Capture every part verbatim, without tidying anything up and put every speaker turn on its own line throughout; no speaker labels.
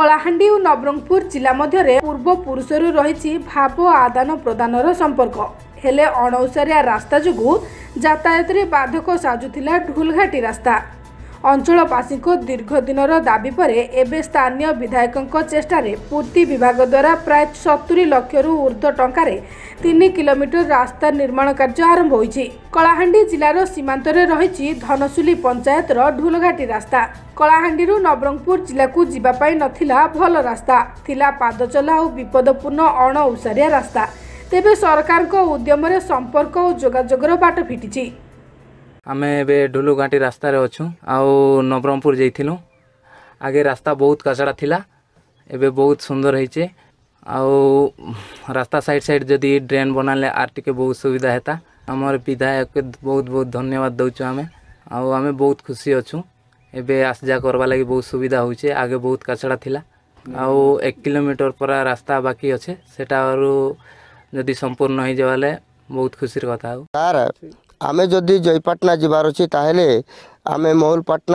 कलाहांडी और नवरंगपुर जिला मध्य पूर्व पुरुषर रही भाव आदान प्रदान संपर्क हेले अणौसारिया रास्ता जो यातायात रे बाधक साजुला ढोलघाटी रास्ता अंचलवासी दीर्घ दिनर दाबी पर एबे स्थानीय विधायकों चेष्टार पूर्ति विभाग द्वारा प्राय सत्तरी लक्ष रु ऊर्ध्व टंकार तीन किलोमीटर रास्ता निर्माण कार्य आरंभ होईछि। कलाहांडी जिलार सीमांतरे रही धनसुली पंचायत ढोलघाटी रास्ता कलाहांडी नवरंगपुर जिला को जीवाई नथिला भल रास्ता थिला पादचला और विपदपूर्ण अणऔसारिया रास्ता तेबे सरकार को उद्यम संपर्क और जोगाजोगर बाट फिटिछि।
आमे बे ढोलघाटी रास्ता रे अछु आउ नवरंगपुर जइथिलु आगे रास्ता बहुत कचड़ा थिला एबे बहुत सुंदर होइचे आउ रास्ता साइड साइड जदी ड्रेन बनाले आर टिके बहुत सुविधा हेता हमर विधायक के बहुत बहुत धन्यवाद दउछु आमे आउ आमे बहुत खुशी अछु एबे आस जा करबा लागि बहुत सुविधा होइचे आगे बहुत कचड़ा थिला आउ एक किलोमीटर पर रास्ता बाकी अच्छे सेटा आरो जदी संपूर्ण हो जावाले बहुत खुशीर कथा हो।
आमे जदि जयपाटना जीवार अच्छी ताहले आमे महलपाटना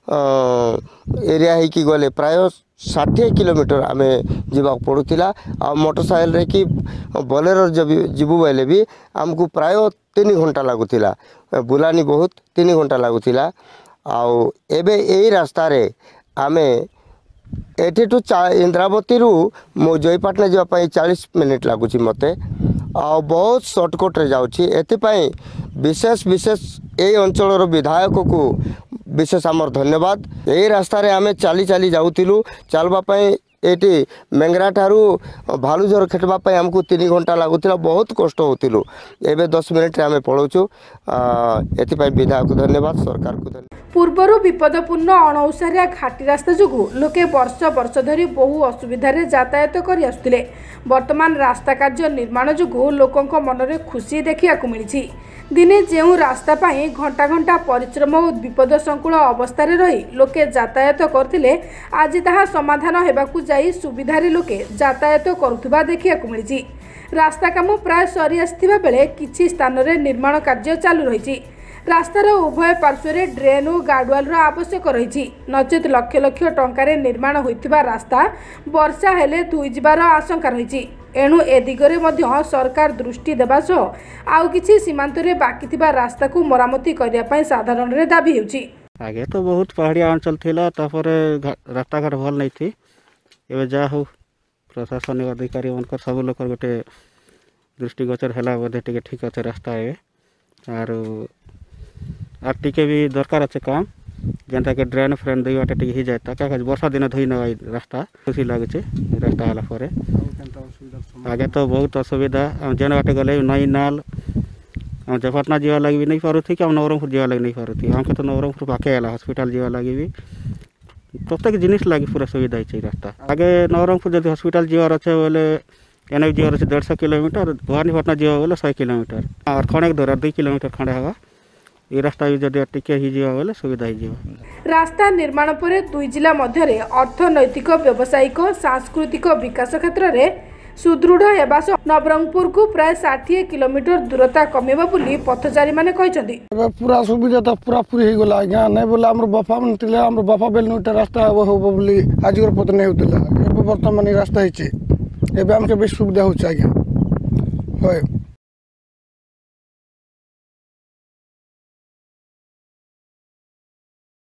एरिया ही की गले प्राय षाठी किलोमीटर आमे जीवा पड़ूला आ मोटरसाइकिल रे कि बोलेरो जब जीवु बेले भी आमको प्राय तीन घंटा लगुला बुलानी बहुत तीन घंटा लगुला आउ एबे यही रास्ता रे आमे एठी टू इंद्रावती रु मो जयपाटना जावाई चालीस मिनिट लगुच मते आ बहुत सर्टकट रे जाउछि एथिपाई विशेष विशेष यही अंचल विधायक को विशेष आमर धन्यवाद। यही रास्ता रे आमे चाली चाली जाउतिलु चलवाई ये मेंगरा ठारू भालुझर खेटवाई आमको तीन घंटा लगुला बहुत कष्ट होतिलु एबे दस मिनिट रे आमे पळौछु एथिपाई विधायक धन्यवाद सरकार को धन्यवाद।
पूर्वर विपदपूर्ण अणऔसारिया घाटी रास्ता जो लोके वर्ष वर्ष धरी बहु असुविधा यातायात कर आसुले वर्तमान रास्ता कार्य निर्माण जो लोकों मनरे खुशी देखा मिली दिने जो रास्ता पाई घंटा घंटा परिश्रम और विपद संकुल अवस्था रही लोके यातायात करथिले आज ताहा समाधान हेबाकु जाई सुविधारे लोके यातायात करुवा देखा मिली। रास्ता काम प्राय सरी आसिथिबा बेले किछि स्थान रे निर्माण कार्य चालू रही रास्तार उभय पार्श्व ड्रेन और गार्डवाल आवश्यक रही नचेत लक्ष लक्ष टंकार निर्माण होइथिबा रास्ता वर्षा हेले धुई जिबार आशंका रही एणु ए दिगरे मध्य सरकार दृष्टि देबा सह आउ किछि सीमांत रे बाकी थिबा रास्ता को मरामती करिया पय साधारण रे दाबी हेउछि।
आगे तो बहुत पहाड़िया अंचल थिला तापरे रास्ता घाट भल नै थी एबे जा हो प्रशासनिक अधिकारी मनकर सब लोकर गोटे दृष्टिगोचर हैला बोधे टिके ठीक अच्छे रास्ता है आर आर टिके भी दरकार अच्छे काम जेनता के ड्रेन फ्रेन दुई बाटे टिके ही जाता क्या वर्षा दिन धोई न रास्ता खुशी लगे रास्ता है पर आगे तो बहुत असुविधा जेन बाटे गले नई नाल जयपाटना जीवा लगी भी नहीं पारुथी कि नवरंगपुर जीवा लगी नहीं पारुथी हमके तो नवरंगपुर पाखे आला हॉस्पिटल जीवा लगी भी प्रत्येक जिनिस लगी पूरा सुविधा है रास्ता आगे नवरंगपुर जब हॉस्पिटल जीवार अच्छे बोले एन जीवार अच्छे डेढ़ सौ किलोमीटर भवानीपाटना जीवा बोले सौ किलोमीटर और खड़े दूर दुई किलोमीटर खड़े हवा ये रास्ता भी जब टिके ही जीवा बोले सुविधा ही जीवा।
रास्ता निर्माण पर दुई जिला मध्य अर्थनैतिक व्यावसायिक सांस्कृतिक विकास क्षेत्र में सुदृढ़ हेबा सह नवरंगपुर को प्राय साठ किलोमीटर दूरता कमेबा बोली पथचारी माने कहछन्ती।
पूरा सुविधा तो पूरा पूरी ही गला आज्ञा नै बोला हमर बापा मन तिले हमर बापा बेल नोटा रास्ता हो हो बोली आजर पत नै होतला ए वर्तमान रास्ता हिचे एबे हमके बेस सुविधा होछ आज्ञा होय।